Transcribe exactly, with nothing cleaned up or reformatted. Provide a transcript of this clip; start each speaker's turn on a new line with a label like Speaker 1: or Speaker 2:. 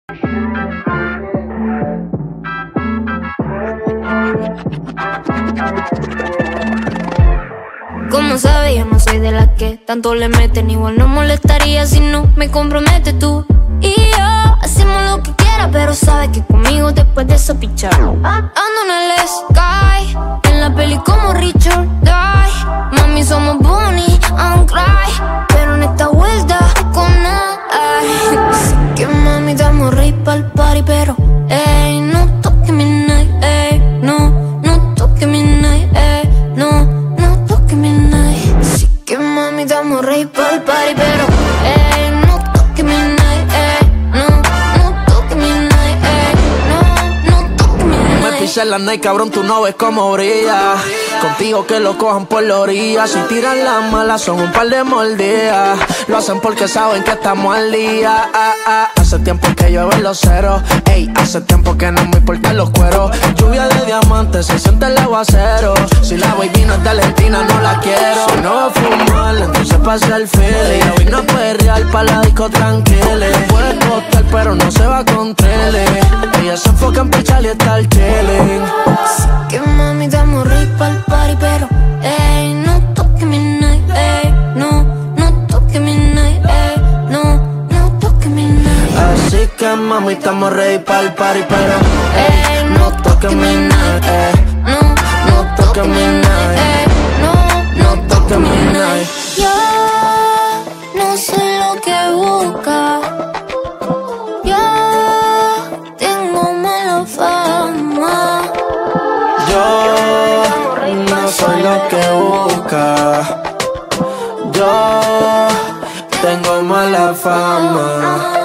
Speaker 1: Como sabes, yo no soy de las que tanto le meten. Igual no molestaría si no me comprometes tú y yo. Hacemos lo que quieras, pero sabes que conmigo después de eso pichar. Ando en el sky, en la peli como Richard Die. Mami, somos Bonnie and Clyde, pero en esta vuelta con nada. Así que mami, damos rey pa'l party, pero ey, no toques mi night, ey, no, no toques mi night, ey, no. Que mami, damos rey pa'l party, pero ey, no toques mi night, ey, no, no toques mi night, ey, no, no toques mi night.
Speaker 2: Me pisé la night, cabrón, tú no ves cómo brilla. Contigo que lo cojan por la orilla. Si tiran las malas son un par de mordidas. Lo hacen porque saben que estamos al día. ah, ah. Hace tiempo que llueven los ceros. Ey, hace tiempo que no me importan los cueros. Lluvia de diamantes, se siente el aguacero. Si la baby no es de Argentina, no la quiero. Si no va a fumar, entonces pasa el feeling. La vino a perrear pa' la disco tranquila. Puede costar, pero no se va con tele. Ella se enfoca en pichar y estar chilling.
Speaker 1: Así que mami, damos rey pa'l party, pero ey, no toques mi night, ey, no, no toques mi night, ey, no, no toques mi night.
Speaker 2: Así que mami, estamos ready pa'l party, pero ey, no toques mi night, ey,
Speaker 1: no,
Speaker 2: no toques mi night,
Speaker 1: ey, no,
Speaker 2: no toques mi night.
Speaker 1: Yo no sé lo que busca, yo tengo mala fama.
Speaker 2: Yo no soy lo que busca, yo tengo mala fama.